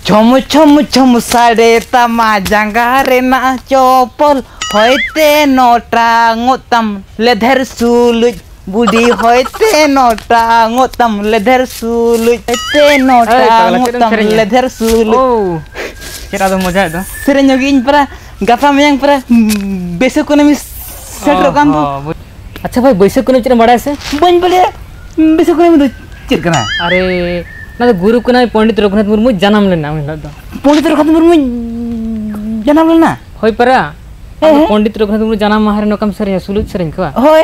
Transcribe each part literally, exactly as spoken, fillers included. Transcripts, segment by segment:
छम छम छम साड़े तमा जंगा रेना चोपल होते नोटा गोतम लेधर सुलुज बुढ़ी होते नोटा गोतम लेधर सुलुज होते नोटा गोतम लेधर सुलुज चेरा दो मजा दो सेरेन जोगिन परा गापा मयंग परा बेसे कोने में सेटर कान दो अच्छा भाई बेसे कोने चेरा बड़ा से बन बोले बेसे कोने में चेर कना अरे ना तो गुरु कना पंडित रघुनाथ मुर्मू जन्म लेना मिला दो पंडित रघुनाथ मुर्मू जन्म लेना होय परा पंडित रघुनाथ मुर्मू जन्म माहरे नकम सरे सुलुज सरे को होय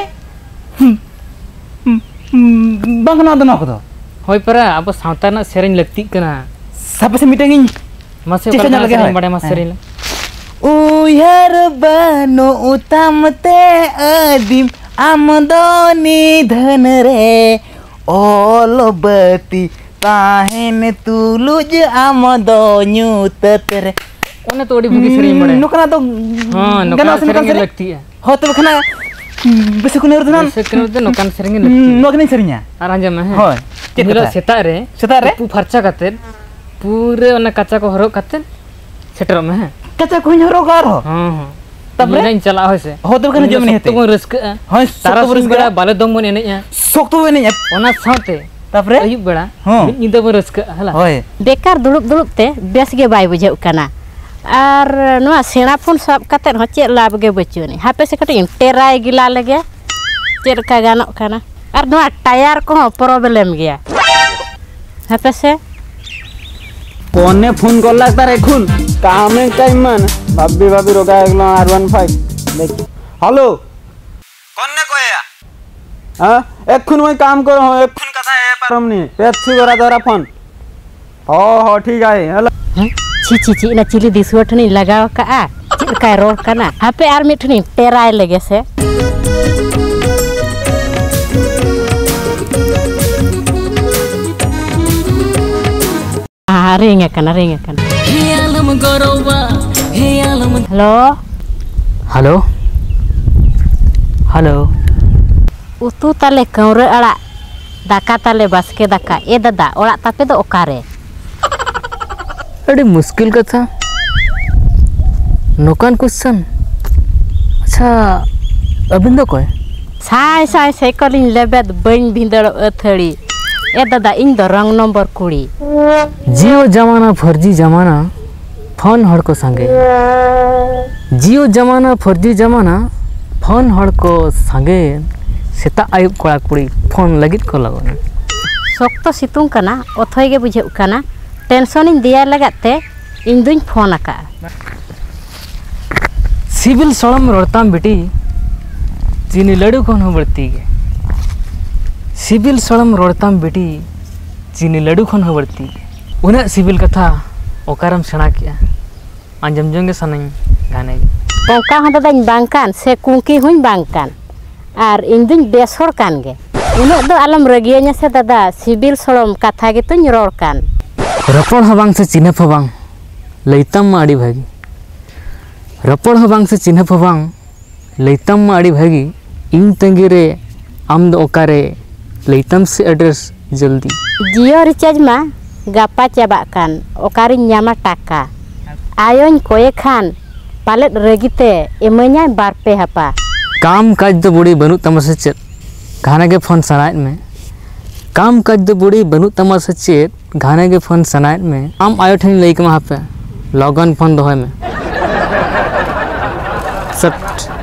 बंगना दो नको दो होय परा अब सावता ना सेरेन लगती कना सब से मीटिंग मसे कना लगे बड़े मस सेरेन उयार बानो उतामते अदिम आमदनी धन रे ओलबती ताहेन तुलुज आमदो न्यूतत रे ओने तोड़ी बुगी सेरेन बड़े नोकना तो हां नोकना सेरेन लगती है हो तो खना बेसे कोने रदना बेसे कोने रदना नोकन सेरेन लगती नोकने सेरेन्या आरांजा में होय मिलो सेता रे सेता रे पु फरचा काते पूरे ओने कच्चा को हरो काते सेटर में कच्चा को हरो कार हो हां हां तब रे चला होसे हो तो खना जम नहीं हेते तो रस्क हां तारा सुन बेड़ा बाले दम बन एने सोक तो एने ओना साथे तबरे अयुब बेड़ा मिद निदा बो रस्क हला होय बेकार दुड़ुब दुड़ुब ते बेस गे बाय बुझाउ कना आर नोआ सेना फोन सब काते हो चे लाभ गे बचुनी हापे से कटे टेराय गिला लगे चेरका गानो कना आर नोआ टायर को प्रॉब्लम गया हापे से कोने फोन करला तार एखुन कामे टाइम मान भाबी भाबी रोगा एकलो आर वन फाइव देख हेलो कोने कोया हां एखुन मैं काम करो हो एखुन कथा है परमनी पेप्सी गोरा दोरा फोन हो हो ठीक है हेलो छी छी छी ना चिली दिसवटनी लगाव का आ चिलका रोड कना हापे आर मिठनी टेराय लगे से आ रिंग कना रिंग कना हेलो हेलो हेलो उतु ताले कौरे अड़ा दाका ताले बास्के दाका ए दादा ओड़ा तापे दो ओकारे अरे मुश्किल कथा नोकान क्वेश्चन अच्छा अबिन दो कोय साय साय साइकलिंग लेबेद बन भिंदड़ अथड़ी ए दादा इन दो रंग नंबर कुड़ी जियो जमाना फर्जी जमाना फोन हड़ को संगे जियो जमाना फर्जी जमाना फोन हड़ को संगे सेता आयुब कोड़ा कुड़ी फोन लगित को लगन सोक्तो सितुंग कना ओथय गे बुझे कना टेंशन इन दिया लगाते इन दुन फोन आका सिविल सड़म रोड़ताम बेटी चीनी लड्डू कौन हो बढ़ती है सिविल सड़म रोड़ताम बेटी चीनी लड्डू खन हो बढ़ती है उन्हें सिविल कथा ओकारम सेना किया आंजम जोंगे सनई गाने पोका हो दादा बांकान से कुंकी हुई बांकान आर इन दुन बेसोर कान गे उनो दो आलम रगिया से दादा सिविल सड़म कथा गे तुन रोड़ कान रपड़ हबांग से चिन्ह फबांग लैतम मा आड़ी भागी रपड़ हबांग से चिन्ह फबांग लैतम मा आड़ी भागी इन तंगी रे आम दो ओकारे लैतम से एड्रेस जल्दी जियो रिचार्ज मा गापा चाबा कान ओकारी न्यामा टाका आयोन कोए खान पालेट रगिते एमन्या बार पे हपा काम काज दो बुड़ी बनु तमसे चेत घाना के फोन सनाइत में काम काज दो बुड़ी बनु तमसे चेत घाने के फोन सनाइत में आम आयो ठन लई के वहां पे लॉगन फोन दोहे में सट